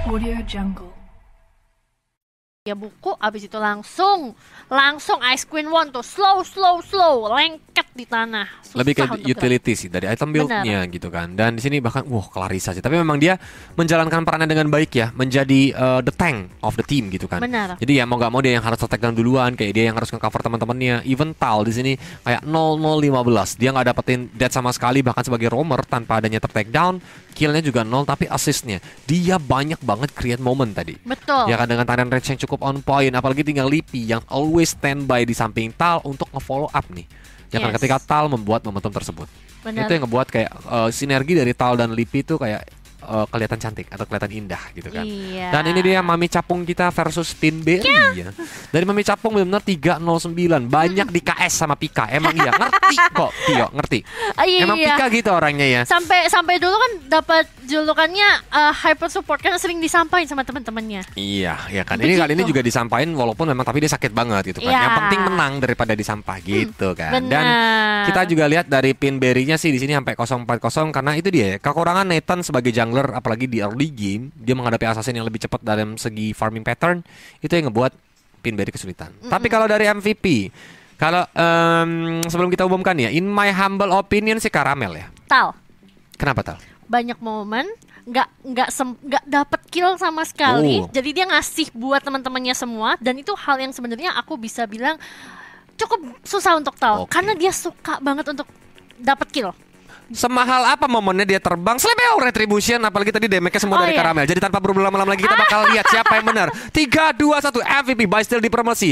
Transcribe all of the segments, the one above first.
Audio Jungle. Ya buku, abis itu langsung Ice Queen One tuh slow lengket di tanah. Susah lebih ke untuk utility sih dari item build-nya gitu kan. Dan di sini bahkan Clarissa sih. Tapi memang dia menjalankan perannya dengan baik ya, menjadi the tank of the team gitu kan. Benar. Jadi ya mau gak mau dia yang harus take down duluan, kayak dia yang harus nge-cover teman-temannya. Even Tal di sini kayak 0-0-15. Dia nggak dapetin death sama sekali, bahkan sebagai roamer tanpa adanya take down, kill-nya juga 0, tapi assist-nya dia banyak banget create moment tadi. Betul. Ya kan, dengan tarian range yang cukup on point, apalagi tinggal Lipi yang always standby di samping Tal untuk nge-follow up nih. Ya kan, Yes. ketika Tal membuat momentum tersebut. Benar. Itu yang ngebuat kayak sinergi dari Tal dan Lipi itu kayak kelihatan cantik atau kelihatan indah gitu kan. Iya. Dan ini dia Mami Capung kita versus Pinberry ya. Dari Mami Capung benar-benar 309. Banyak di KS sama Pika. Emang iya, ngerti kok Tio, ngerti. Iya. Emang Pika gitu orangnya ya. Sampai dulu kan dapat julukannya hyper support karena sering disampaikan sama teman-temannya. Iya, ya kan. Ini kali ini juga disampaikan walaupun memang tapi dia sakit banget gitu kan. Iya. Yang penting menang daripada disampah gitu kan. Benar. Dan kita juga lihat dari Pinberry-nya sih di sini sampai 0-4-0 karena itu dia ya, kekurangan Nathan sebagai jungler apalagi di early game, dia menghadapi assassin yang lebih cepat dalam segi farming pattern, itu yang ngebuat Pinberry kesulitan. Tapi kalau dari MVP, kalau sebelum kita umumkan ya, in my humble opinion sih Karamel ya. Tal. Kenapa Tal? Banyak momen nggak dapet kill sama sekali. Oh. Jadi dia ngasih buat teman-temannya semua, dan itu hal yang sebenarnya aku bisa bilang cukup susah untuk Tal. Oke. Karena dia suka banget untuk dapet kill. Semahal apa momennya dia terbang Slebeo Retribution, apalagi tadi damage-nya semua dari iya. Karamel. Jadi tanpa berlama-lama lagi kita bakal lihat siapa yang benar. 3, 2, 1 MVP by Steel Diplomacy.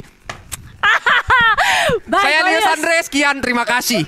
Saya Lius Andre, sekian, terima kasih.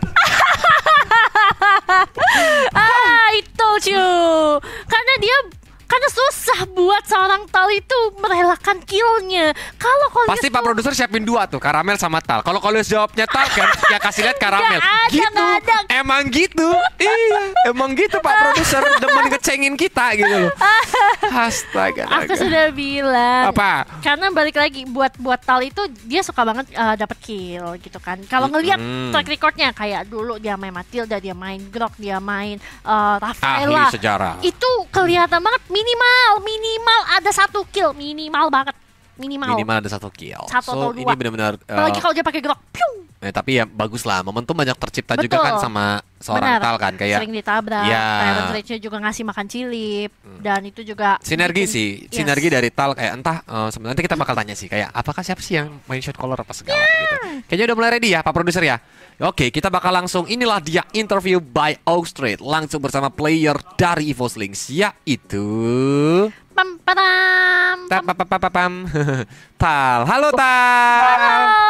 I told you. Karena susah buat seorang Tal itu merelakan killnya. Kalau kalian Pasti Pak Produser siapin 2 tuh, Karamel sama Tal. Kalau kalian jawabnya Tal kan, ya kasih lihat Karamel. Nggak ada. Emang gitu. Iya, emang gitu Pak Produser, demen ngecengin kita gitu loh. Astaga. aku sudah bilang. Apa? Karena balik lagi buat Tal itu dia suka banget dapat kill gitu kan. Kalau ngelihat track recordnya kayak dulu dia main Matilda, dia main Grok, dia main Rafaela. Ahli sejarah. Itu kelihatan banget minimal ada 1 kill, minimal banget. Minimal Minimal ada 1 kill. 1 atau 2. Ini benar-benar Apalagi kalau dia pakai Grok. Piung. tapi ya bagus lah, momentum banyak tercipta Betul. juga kan sama seorang Benar. Tal kan, kayak sering ditabrak, ya. Tyrant Rage-nya juga ngasih makan cilip, dan itu juga sinergi bikin- sih, Yes. sinergi dari Tal kayak entah sebenarnya nanti kita bakal tanya sih kayak apakah siapa sih yang main shot caller apa segala gitu. Kayaknya udah mulai ready ya Pak Produser ya. Oke, kita bakal langsung, inilah dia interview by Oak Street langsung bersama player dari Evo Slings, yaitu Pam padam. Pam. Tal. Halo Tal.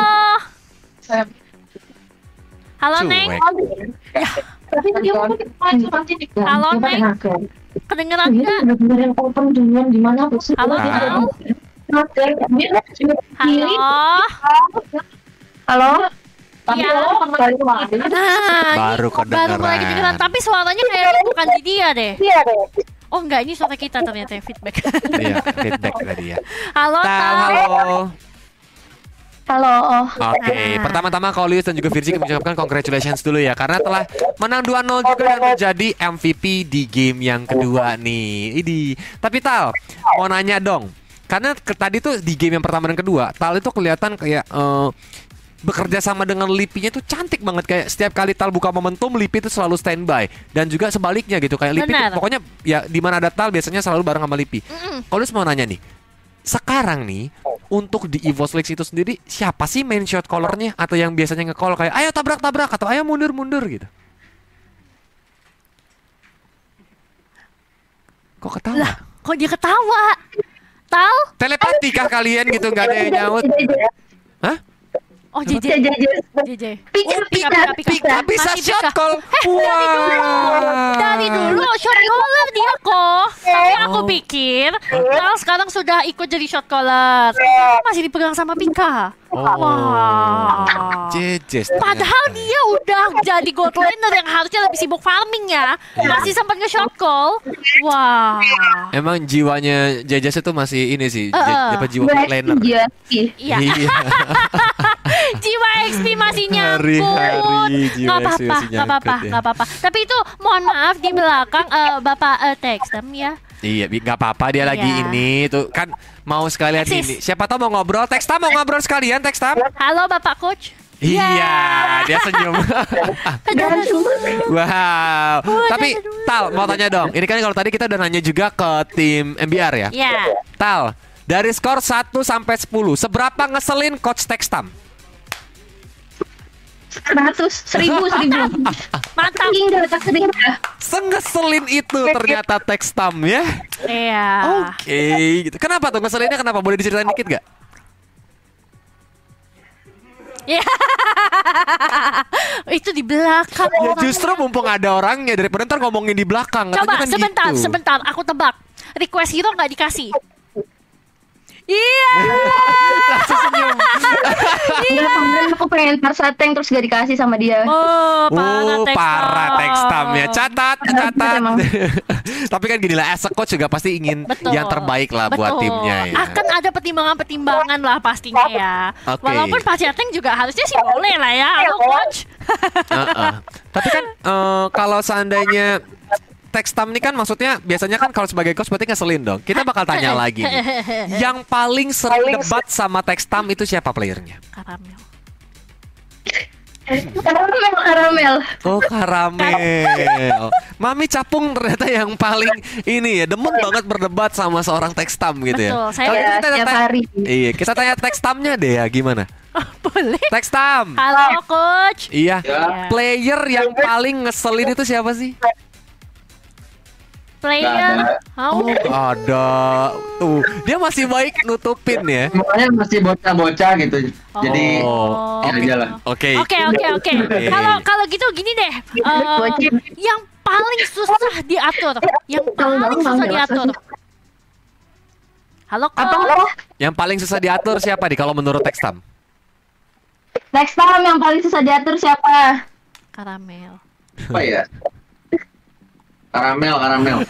Halo Cuek. Neng, halo Neng, kedengeran nggak? Bener-bener yang open dengan dimana bos. Halo, halo. Halo. Tapi Iya. lo kembali kemarin. Nah, Baru baru mulai kedengeran. kedengeran, tapi suaranya kayaknya bukan di dia deh. Iya deh. Oh enggak, ini suara kita ternyata yang feedback. Iya, feedback tadi ya. Halo Tal, Tal. halo. Halo. Oke, pertama-tama Kaulius dan juga Virzi mengucapkan congratulations dulu ya, karena telah menang 2-0 juga dan menjadi MVP di game yang kedua nih. Tapi Tal, mau nanya dong. Karena tadi tuh di game yang pertama dan kedua, Tal itu kelihatan kayak bekerja sama dengan Lipinya tuh cantik banget, kayak setiap kali Tal buka momentum Lipi itu selalu standby, dan juga sebaliknya gitu, kayak Lipi Benar. tuh, pokoknya ya di mana ada Tal biasanya selalu bareng sama Lipi. Kaulius mau nanya nih, sekarang nih untuk di Evo Slings itu sendiri siapa sih main shot callernya atau yang biasanya nge-call kayak ayo tabrak-tabrak atau ayo mundur-mundur gitu? Kok ketawa? Lah, kok dia ketawa? Tal? Telepati kah kalian gitu, nggak ada yang nyaut? Hah? Oh JJ. JJ. Pika bisa Masih shot Pika. call. Dari dulu shot caller dia kok. Tapi aku pikir Tal sekarang sudah ikut jadi shot caller. Masih dipegang sama Pika. Wah. Jejes. Padahal dia udah jadi gold laner yang harusnya lebih sibuk farming ya. Masih sempat nge-shot call. Wah. Emang jiwanya Jejes itu masih ini sih, apa jiwa laner. Iya. Iya. Jiwa XP masih nyangkut. Hari-hari jiwa Nggak XP apa-apa, masih nggak apa-apa, nyangkut ya. nggak apa-apa. Tapi itu mohon maaf di belakang Bapak text them ya. Iya, nggak apa-apa dia lagi Iya. ini tuh kan mau sekalian Eksis. ini. Siapa tahu mau ngobrol, Textam mau ngobrol sekalian, Textam. Halo Bapak Coach. Iya, dia senyum. Wow. Tapi Tal mau tanya dong. Ini kan kalau tadi kita udah nanya juga ke tim MBR ya. Ya. Tal, dari skor 1 sampai 10, seberapa ngeselin Coach Textam? 100, 1000. Mantap. Saking gak sering dah. Sengeselin itu ternyata Textam ya. Iya. Oke, gitu. Kenapa tuh ngeselinnya kenapa? Boleh diceritain dikit gak? Ya. Itu di belakang. Ya orangnya. justru mumpung ada orangnya daripada ntar ngomongin di belakang. Coba Katanya kan sebentar, gitu. sebentar. Aku tebak. Request hero nggak dikasih. Iya. Langsung senyum. Enggak, kemarin aku pengen Parsateng terus gak dikasih sama dia. Oh, Para Textam ya. Catat, catat. emang. Tapi kan gini lah, as a coach juga pasti ingin Betul. yang terbaik lah buat Betul. timnya ya. Akan ada pertimbangan-pertimbangan lah pastinya ya. Oke. Walaupun Pak Jateng juga harusnya sih boleh lah ya. Halo coach. Heeh. Tapi kan kalau seandainya Textam ini kan maksudnya biasanya kan kalau sebagai coach berarti ngeselin dong. Kita bakal tanya lagi nih. Yang paling sering debat sama Textam itu siapa playernya? Karamel. Karamel. Oh, Karamel. Mami Capung ternyata yang paling ini ya, demen banget berdebat sama seorang Textam gitu ya. Betul, saya- Kalau gitu Ya, kita setiap tanya- hari. Iya, kita tanya Textamnya deh ya gimana? Boleh. Textam. Halo coach. Iya. Ya. Player yang paling ngeselin itu siapa sih? Player. Oh, ada. Tuh, dia masih baik nutupin ya. Semuanya masih bocah-bocah gitu. Jadi Oh, ya aja lah. Oke. Oke. Kalau gitu gini deh. Yang paling susah diatur. Yang paling susah diatur. Halo Apa? coach. Yang paling susah diatur siapa nih kalau menurut Textam? Next time yang paling susah diatur siapa? Karamel. Apa ya? Karamel.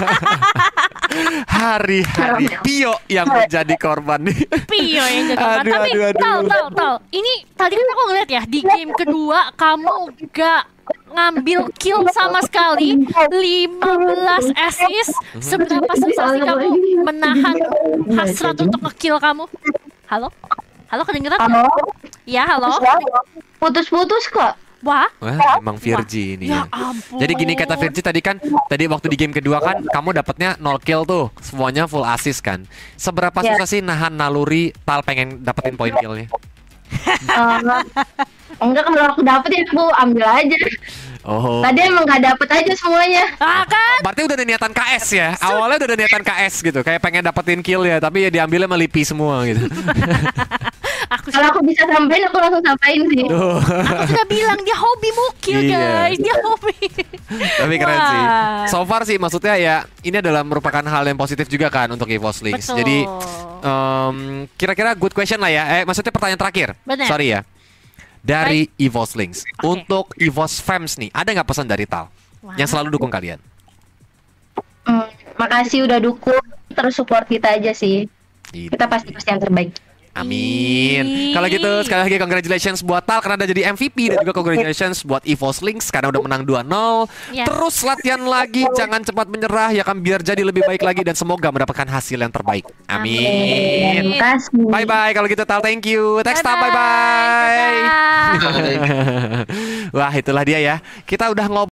Hari-hari Pio yang menjadi korban nih. Pio yang jadi korban. Aduh, Tapi aduh. Tal. Ini tadi kan aku ngeliat ya di game kedua kamu gak ngambil kill sama sekali. 15 assist. Seberapa susah sih kamu menahan hasrat untuk nge-kill kamu? Halo? Halo kedengeran? Halo? Ya halo. Putus-putus kok. Wah. Wah, emang Virgi ini. Ya Ya. ampun. Jadi gini kata Virgi tadi waktu di game kedua kan kamu dapatnya 0 kill tuh, semuanya full assist kan. Seberapa Ya. susah sih nahan naluri Tal pengen dapetin poin killnya? Enggak, kalau aku dapet ya aku ambil aja. Oh. Tadi emang gak dapet aja semuanya. Ah kan? Berarti udah ada niatan KS ya? Awalnya udah ada niatan KS gitu, kayak pengen dapetin kill ya, tapi ya diambilnya melipi semua gitu. Kalau aku bisa sampein aku langsung sampein sih. Aku sudah bilang dia hobi mukil Iya. guys. Dia hobi. Tapi keren Wah. sih. So far sih maksudnya ya ini adalah merupakan hal yang positif juga kan untuk EVOS Links. Betul. Jadi kira-kira good question lah ya. Maksudnya pertanyaan terakhir. Benar. Sorry ya. Dari EVOS Links. Oke. Untuk EVOS Fans nih, ada nggak pesan dari Tal Wah. yang selalu dukung kalian? Makasih udah dukung, terus support kita aja sih. Gitu. Kita pasti yang terbaik. Amin. Kalau gitu sekali lagi congratulations buat Tal karena udah jadi MVP dan juga congratulations buat EVOS Links karena udah menang 2-0. Ya. Terus latihan lagi, jangan cepat menyerah ya kan biar jadi lebih baik lagi dan semoga mendapatkan hasil yang terbaik. Amin. Terima kasih. Bye bye kalau gitu Tal, thank you. Next time bye bye. Dadah. Wah, itulah dia ya. Kita udah ngobrol